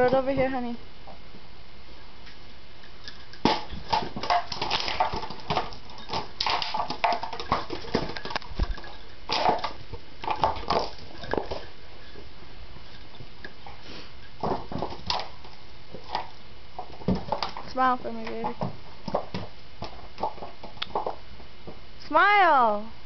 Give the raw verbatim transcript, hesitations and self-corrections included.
it over here, honey. Smile for me, baby. Smile!